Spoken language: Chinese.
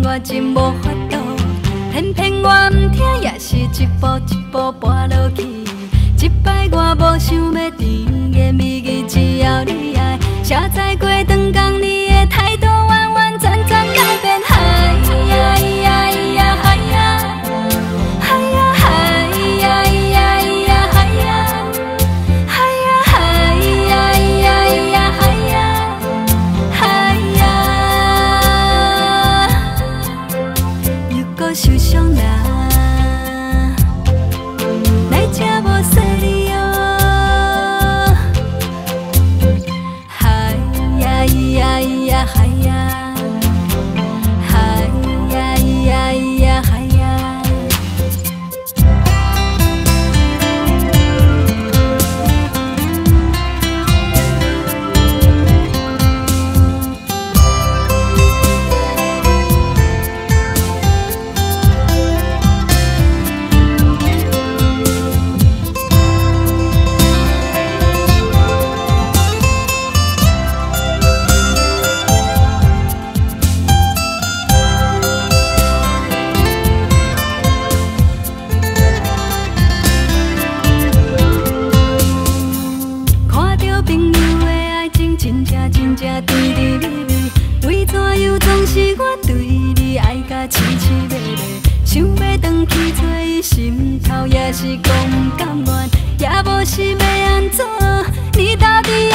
我真无法度，偏偏我毋听，也是一步一步跋落去。一摆我无想要甜言蜜语，只要你爱，写在过长工，你的态度完完全全改变。嗨呀呀呀嗨呀，嗨呀嗨呀呀呀嗨呀，嗨呀嗨呀呀呀嗨呀，嗨呀，又搁受伤啦。 来吃无说理哦，嗨呀呀呀嗨呀，嗨呀呀呀嗨呀。真正甜甜蜜蜜，为怎样总是我对你爱甲痴痴迷迷？想要转去找伊，心头也是讲不甘愿，也无是要安怎？你到底？